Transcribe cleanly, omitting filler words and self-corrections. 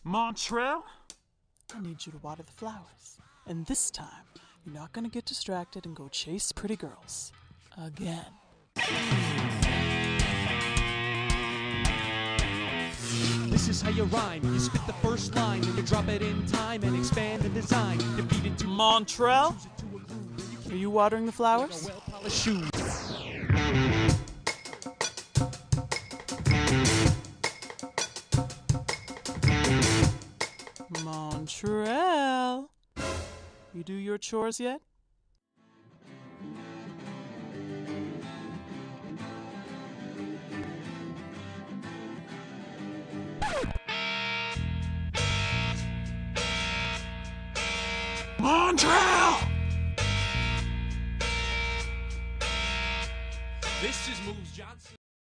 Montreal? I need you to water the flowers. And this time, you're not gonna get distracted and go chase pretty girls. Again. This is how you rhyme. You spit the first line, then you drop it in time and expand the design. You feed it to Montreal? Are you watering the flowers? well-polished shoes. Montreal? You do your chores yet? Montreal! This is Moves Johnson.